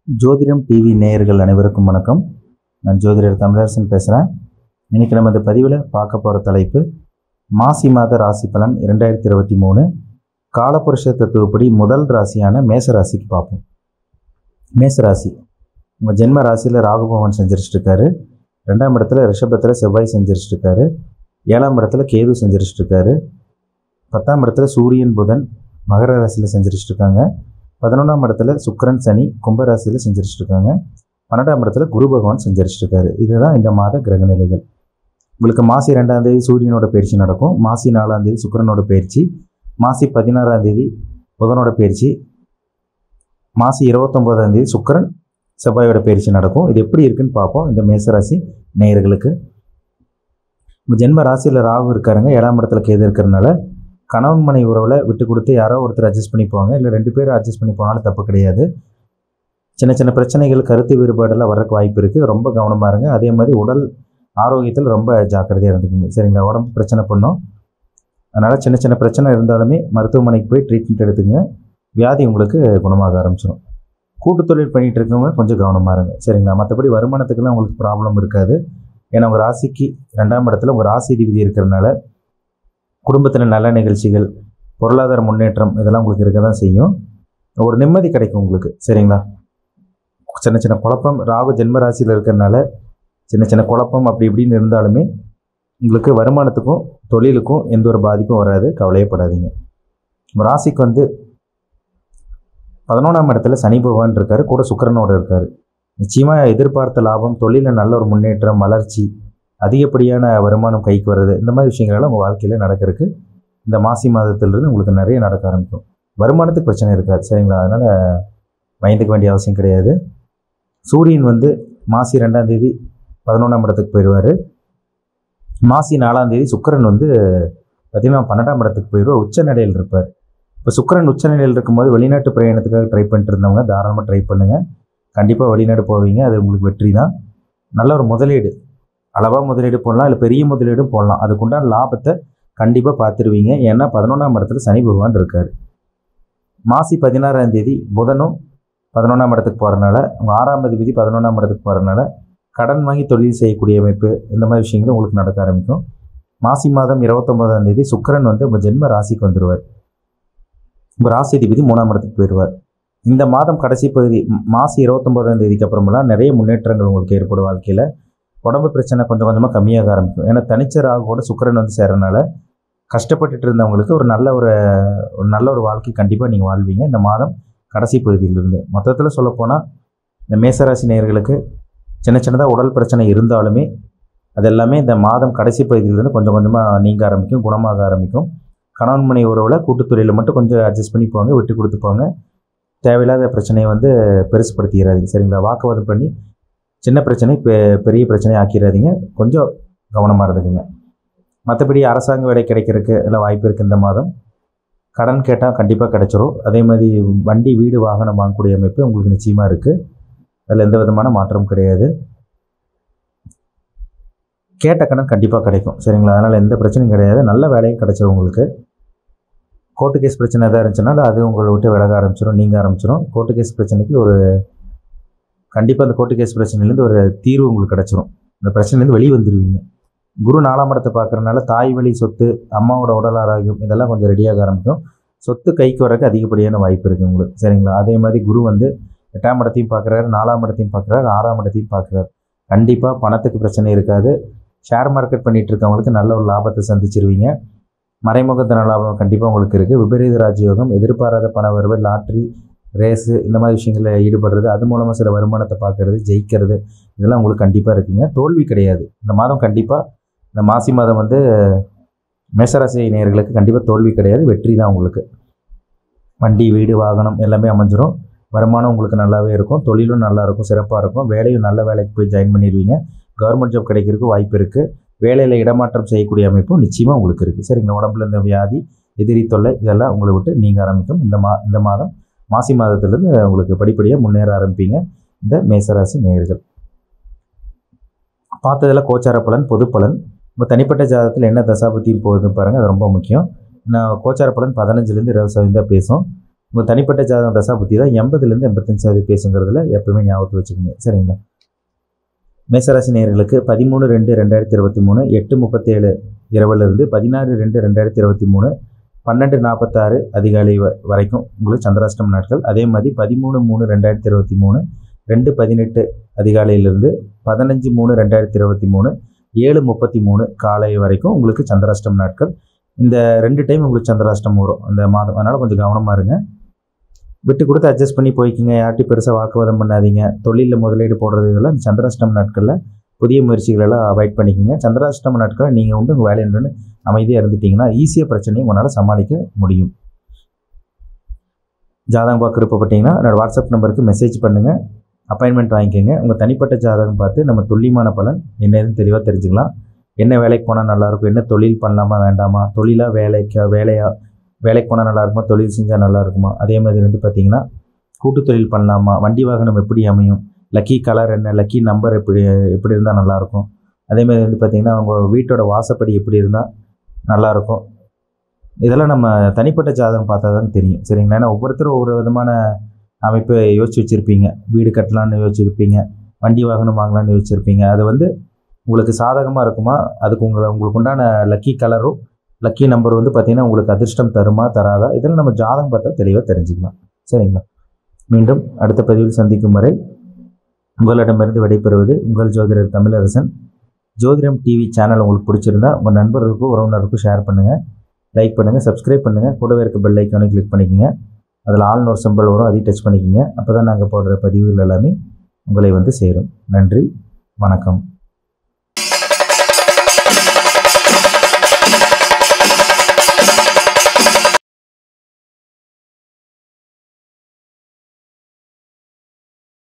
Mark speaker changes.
Speaker 1: ஜோதிடம் டிவி நேயர்கள் அனைவருக்கும் வணக்கம். நான் ஜோதிடர் தமிழரசன் பேசுகிறேன். இன்றைக்கி நம்ம இந்த பதிவில் பார்க்க போகிற தலைப்பு மாசி மாத ராசி பலன் 2023 காலபுருஷ தத்துவப்படி முதல் ராசியான மேச ராசிக்கு பார்ப்போம். மேச ராசி உங்கள் ஜென்ம ராசியில் ராகு பகவான் செஞ்சிருச்சிருக்காரு. 2ஆம் இடத்துல ரிஷபத்தில் செவ்வாய் செஞ்சிருச்சிருக்காரு. 7ஆம் இடத்துல கேது செஞ்சிருச்சிருக்காரு. 10ஆம் இடத்துல சூரியன் புதன் மகர ராசியில் செஞ்சிருச்சிருக்காங்க. 11ஆம் இடத்துல சுக்கிரன் சனி கும்பராசியில் செஞ்சிருச்சிருக்காங்க. 12ஆம் இடத்துல குரு பகவான் செஞ்சிருச்சிருக்காரு. இதுதான் இந்த மாத கிரக நிலைகள். உங்களுக்கு மாசி 2ஆம் தேதி சூரியனோட பயிற்சி நடக்கும். மாசி 4ஆம் தேதி சுக்கிரனோட பயிற்சி. மாசி 16ஆம் தேதி புதனோட பயிற்சி. மாசி 29ஆம் தேதி சுக்கிரன் செவ்வாயோட பயிற்சி நடக்கும். இது எப்படி இருக்குன்னு பார்ப்போம். இந்த மேசராசி நேயர்களுக்கு உங்கள் ஜென்ம ராசியில் ராகு இருக்காருங்க. 7ஆம் இடத்துல கேது இருக்கிறதுனால கணவன் மனை உறவில் விட்டு கொடுத்து யாரோ ஒருத்தர் அட்ஜஸ்ட் பண்ணி போவாங்க, இல்லை 2 பேரும் அட்ஜஸ்ட் பண்ணி போனாலும் தப்பு கிடையாது. சின்ன சின்ன பிரச்சனைகள் கருத்து வேறுபாடெல்லாம் வர்றதுக்கு வாய்ப்பு இருக்குது. ரொம்ப கவனமாக இருங்க. அதே மாதிரி உடல் ஆரோக்கியத்தில் ரொம்ப ஜாக்கிரதையாக இருந்துக்குங்க. சரிங்களா? உடம்பு பிரச்சனை பண்ணும். அதனால் சின்ன சின்ன பிரச்சனை இருந்தாலுமே மருத்துவமனைக்கு போய் ட்ரீட்மெண்ட் எடுத்துங்க. வியாதி உங்களுக்கு குணமாக ஆரம்பிச்சிடும். கூட்டு தொழில் பண்ணிகிட்டு இருக்கவங்க கொஞ்சம் கவனமாக இருங்க. சரிங்களா? மற்றபடி வருமானத்துக்கெல்லாம் உங்களுக்கு ப்ராப்ளம் இருக்காது. ஏன்னா உங்கள் ராசிக்கு 2ஆம் இடத்துல உங்கள் ராசி அதிபதி இருக்கிறதுனால குடும்பத்தில் நல்ல நிகழ்ச்சிகள், பொருளாதார முன்னேற்றம் இதெல்லாம் உங்களுக்கு இருக்க தான் செய்யும். ஒரு நிம்மதி கிடைக்கும் உங்களுக்கு. சரிங்களா? சின்ன சின்ன குழப்பம் ராகு ஜென்ம ராசியில் இருக்கிறதுனால சின்ன சின்ன குழப்பம் அப்படி இப்படின்னு இருந்தாலுமே உங்களுக்கு வருமானத்துக்கும் தொழிலுக்கும் எந்த ஒரு பாதிப்பும் வராது. கவலையப்படாதீங்க. உங்கள் ராசிக்கு 11ஆம் இடத்துல சனி பகவான் இருக்கார். கூட சுக்கிரனோடு இருக்கார். நிச்சயமாக எதிர்பார்த்த லாபம், தொழிலில் நல்ல ஒரு முன்னேற்றம், வளர்ச்சி, அதிகப்படியான வருமானம் கைக்கு வர்றது, இந்த மாதிரி விஷயங்கள்லாம் உங்கள் வாழ்க்கையில் நடக்கிறதுக்கு இந்த மாசி மாதத்திலிருந்து உங்களுக்கு நிறைய நடக்க ஆரம்பிக்கும். வருமானத்துக்கு பிரச்சனை இருக்காது. சரிங்களா? அதனால் பயந்துக்க வேண்டிய அவசியம் கிடையாது. சூரியன் மாசி 2ஆம் தேதி 11ஆம் இடத்துக்கு போயிடுவார். மாசி 4ஆம் தேதி சுக்கிரன் பார்த்திங்கன்னா 12ஆம் இடத்துக்கு போயிடுவார். உச்சநிலையில் இருப்பார். இப்போ சுக்கிரன் உச்சநிலையில் இருக்கும்போது வெளிநாட்டு பிரயாணத்துக்காக ட்ரை பண்ணிட்டு இருந்தவங்க தாராளமாக ட்ரை பண்ணுங்கள். கண்டிப்பாக வெளிநாடு போவீங்க. அது உங்களுக்கு வெற்றி தான். நல்ல ஒரு முதலீடு, அளவாக முதலீடு போடலாம், இல்லை பெரிய முதலீடும் போடலாம். அதுக்குண்டான லாபத்தை கண்டிப்பாக பார்த்துருவீங்க. ஏன்னா 11ஆம் இடத்துல சனி பகவான் இருக்கார். மாசி 16ஆம் தேதி புதனும் 11ஆம் இடத்துக்கு போகிறனால, உங்கள் 6ஆம் அதிபதி 11ஆம் இடத்துக்கு போகிறனால கடன் வாங்கி தொழில் செய்யக்கூடிய அமைப்பு, இந்த மாதிரி விஷயங்களும் உங்களுக்கு நடக்க ஆரம்பிக்கும். மாசி மாதம் 29ஆம் தேதி சுக்கிரன் உங்கள் ஜென்ம ராசிக்கு வந்துடுவார். உங்கள் ராசி அதிபதி 3ஆம் இடத்துக்கு போயிடுவார். இந்த மாதம் கடைசி பகுதி மாசி 29ஆம் தேதிக்கு அப்புறமெல்லாம் நிறைய முன்னேற்றங்கள் உங்களுக்கு ஏற்படும். வாழ்க்கையில் உடம்பு பிரச்சனை கொஞ்சம் கொஞ்சமாக கம்மியாக ஆரம்பிக்கும். ஏன்னா தனிச்ச ராகுவோட சுக்கிரன் சேரனால கஷ்டப்பட்டுட்டு இருந்தவங்களுக்கு ஒரு நல்ல ஒரு வாழ்க்கை கண்டிப்பாக நீங்கள் வாழ்வீங்க இந்த மாதம் கடைசி பகுதியிலிருந்து. மொத்தத்தில் சொல்லப்போனால் இந்த மேசராசி நேயர்களுக்கு சின்ன சின்னதாக உடல் பிரச்சனை இருந்தாலுமே அதெல்லாமே இந்த மாதம் கடைசி பகுதியிலிருந்து கொஞ்சம் கொஞ்சமாக நீங்க ஆரம்பிக்கும், குணமாக ஆரம்பிக்கும். கணவன் மனை உறவில் கூட்டுத்தொழிலில் மட்டும் கொஞ்சம் அட்ஜஸ்ட் பண்ணி போங்க, விட்டு கொடுத்துப்பாங்க. தேவையில்லாத பிரச்சனையை பெருசுப்படுத்திடாதீங்க. சரிங்களா? வாக்குவாதம் பண்ணி சின்ன பிரச்சனை பெரிய பிரச்சனை ஆக்கிடாதீங்க. கொஞ்சம் கவனமாக இருந்துக்குங்க. மற்றபடி அரசாங்க வேலை கிடைக்கிறதுக்கு எல்லாம் வாய்ப்பு இருக்குது. இந்த மாதம் கடன் கேட்டால் கண்டிப்பாக கிடைச்சிரும். அதே மாதிரி வண்டி, வீடு, வாகனம் வாங்கக்கூடிய அமைப்பு உங்களுக்கு நிச்சயமாக இருக்குது. அதில் எந்த விதமான மாற்றமும் கிடையாது. கேட்ட கடன் கண்டிப்பாக கிடைக்கும். சரிங்களா? அதனால் எந்த பிரச்சனையும் கிடையாது. நல்ல வேலையும் கிடைச்சிரும் உங்களுக்கு. கோர்ட்டு கேஸ் பிரச்சனை எதாவது இருந்துச்சுனால அது உங்களை விட்டு விலக ஆரம்பிச்சிடும், நீங்க ஆரம்பிச்சிடும். கோர்ட்டு கேஸ் பிரச்சனைக்கு கண்டிப்பாக அந்த கோர்ட்டு கேஸ் பிரச்சனையிலேருந்து ஒரு தீர்வு உங்களுக்கு கிடச்சிரும். அந்த பிரச்சனையிலேருந்து வெளியே வந்துடுவீங்க. குரு 4ஆம் இடத்தை பார்க்குறதுனால தாய் வழி சொத்து, அம்மாவோட உடல் ஆரோக்கியம் இதெல்லாம் கொஞ்சம் ரெடியாக ஆரம்பிக்கும். சொத்து கைக்கு வரக்கு அதிகப்படியான வாய்ப்பு இருக்குது உங்களுக்கு. சரிங்களா? அதே மாதிரி குரு 8ஆம் இடத்தையும் பார்க்குறாரு, 4ஆம் இடத்தையும் பார்க்குறாரு, 6ஆம் இடத்தையும் பார்க்குறாரு. கண்டிப்பாக பணத்துக்கு பிரச்சனை இருக்காது. ஷேர் மார்க்கெட் பண்ணிகிட்டு இருக்கவங்களுக்கு நல்ல ஒரு லாபத்தை சந்திச்சிருவீங்க. மறைமுகத்தின லாபம் கண்டிப்பாக உங்களுக்கு இருக்குது. விபரீத ராஜயோகம், எதிர்பாராத பண வரவு, லாட்ரி, ரேஸு, இந்த மாதிரி விஷயங்களில் ஈடுபடுறது, அது மூலமாக சில வருமானத்தை பார்க்குறது, ஜெயிக்கிறது, இதெல்லாம் உங்களுக்கு கண்டிப்பாக இருக்குங்க. தோல்வி கிடையாது. இந்த மாதம் கண்டிப்பாக இந்த மாசி மாதம் மேசராசி நேயர்களுக்கு கண்டிப்பாக தோல்வி கிடையாது, வெற்றி தான் உங்களுக்கு. வண்டி, வீடு, வாகனம் எல்லாமே அமைஞ்சிரும். வருமானம் உங்களுக்கு நல்லாவே இருக்கும். தொழிலும் நல்லா இருக்கும், சிறப்பாக இருக்கும். வேலையும் நல்ல வேலைக்கு போய் ஜாயின் பண்ணிடுவீங்க. கவர்மெண்ட் ஜாப் கிடைக்கிறதுக்கு வாய்ப்பு இருக்குது. வேலையில் இடமாற்றம் செய்யக்கூடிய அமைப்பும் நிச்சயமாக உங்களுக்கு இருக்குது. சரிங்களா? உடம்புல இந்த வியாதி, எதிரி தொல்லை இதெல்லாம் உங்களை விட்டு நீங்க ஆரம்பிக்கும். இந்த மாதம் மாசி மாதத்திலிருந்து உங்களுக்கு படிப்படியாக முன்னேற ஆரம்பிப்பீங்க இந்த மேசராசி நேயர்கள். பார்த்ததில் கோச்சார பலன், பொது பலன். உங்கள் தனிப்பட்ட ஜாதகத்தில் என்ன தசாபத்தியும் போகுதுன்னு பாருங்கள். அது ரொம்ப முக்கியம். நான் கோச்சார பலன் 15லேருந்து 20% பேசும். உங்கள் தனிப்பட்ட ஜாதகம் தசா புத்தி தான் 80லேருந்து 85% பேசுங்கிறதுல எப்பவுமே ஞாபகத்தை வச்சுக்கோங்க. சரிங்களா? மேசராசி நேயர்களுக்கு 13/2/2023 8:37 இரவுலேருந்து 16/2/2023 12:46 அதிகாலை வரைக்கும் உங்களுக்கு சந்திராஷ்டம நாட்கள். அதே மாதிரி 13/3/2023 2:18 அதிகாலையிலிருந்து 15/3/2023 7:33 காலை வரைக்கும் உங்களுக்கு சந்திராஷ்டம நாட்கள். இந்த 2 டைம் உங்களுக்கு சந்திராஷ்டம் வரும் அந்த மாதம். அதனால் கொஞ்சம் கவனமாக இருங்க. விட்டு கொடுத்து அட்ஜஸ்ட் பண்ணி போய்க்குங்க. யார்ட்டையும் பெருசாக வாக்குவாதம் பண்ணாதீங்க. தொழிலில் முதலீடு போடுறது இதெல்லாம் சந்திராஷ்டம நாட்களில் புதிய முயற்சிகளெல்லாம் அவாய்ட் பண்ணிக்கோங்க. சந்திராஷ்டம நாட்களில் நீங்கள் உங்கள் வேலைன்னு அமைதியாக இருந்துட்டிங்கன்னா ஈஸியாக பிரச்சனையும் உங்களால் சமாளிக்க முடியும். ஜாதகம் பார்க்க விருப்பப்பட்டீங்கன்னா என்னோடய வாட்ஸ்அப் நம்பருக்கு மெசேஜ் பண்ணுங்கள். அப்பாயின்மெண்ட் வாங்கிக்கோங்க. உங்கள் தனிப்பட்ட ஜாதகம் பார்த்து நம்ம துல்லியமான பலன் என்ன ஏதுன்னு தெளிவாக தெரிஞ்சுக்கலாம். என்ன வேலைக்கு போனால் நல்லாயிருக்கும், என்ன தொழில் பண்ணலாமா வேண்டாமா, தொழிலாக வேலைக்கு போனால் நல்லா இருக்குமா, தொழில் செஞ்சால் நல்லா இருக்குமா, அதே மாதிரி பார்த்திங்கன்னா கூட்டு தொழில் பண்ணலாமா, வண்டி வாகனம் எப்படி அமையும், லக்கி கலர் என்ன, லக்கி நம்பர் எப்படி இருந்தால் நல்லாயிருக்கும், அதேமாதிரி பார்த்திங்கன்னா அவங்க வீட்டோட வாசப்படி எப்படி இருந்தால் நல்லாயிருக்கும். இதெல்லாம் நம்ம தனிப்பட்ட ஜாதகம் பார்த்தா தான் தெரியும். சரிங்களா? ஏன்னா ஒவ்வொருத்தரும் ஒவ்வொரு விதமான அமைப்பை யோசிச்சு வச்சுருப்பீங்க. வீடு கட்டலான்னு யோசிச்சுருப்பீங்க, வண்டி வாகனம் வாங்கலான்னு யோசிச்சுருப்பீங்க. அது உங்களுக்கு சாதகமாக இருக்குமா, அதுக்கு உங்களுக்கு உண்டான லக்கி கலரும் லக்கி நம்பர் பார்த்திங்கன்னா உங்களுக்கு அதிர்ஷ்டம் தருமா தராதா, இதெல்லாம் நம்ம ஜாதகம் பார்த்தா தெளிவாக தெரிஞ்சுக்கலாம். சரிங்களா? மீண்டும் அடுத்த பதிவில் சந்திக்கும் வரை உங்களிடமிருந்து விடைபெறுவது உங்கள் ஜோதிடர் தமிழரசன். ஜோதிடம் டிவி சேனல் உங்களுக்கு பிடிச்சிருந்தா உங்கள் நண்பர்களுக்கும் உறவினருக்கும் ஷேர் பண்ணுங்கள், லைக் பண்ணுங்கள், சப்ஸ்கிரைப் பண்ணுங்கள். கூடவே இருக்க பெல் ஐக்கானை கிளிக் பண்ணிக்கோங்க. அதில் ஆல்னு ஒரு சிம்பிள் வரும், அதையும் டச் பண்ணிக்கோங்க. அப்போ தான் நாங்கள் போடுற பதிவுகள் எல்லாமே உங்களை சேரும். நன்றி, வணக்கம்.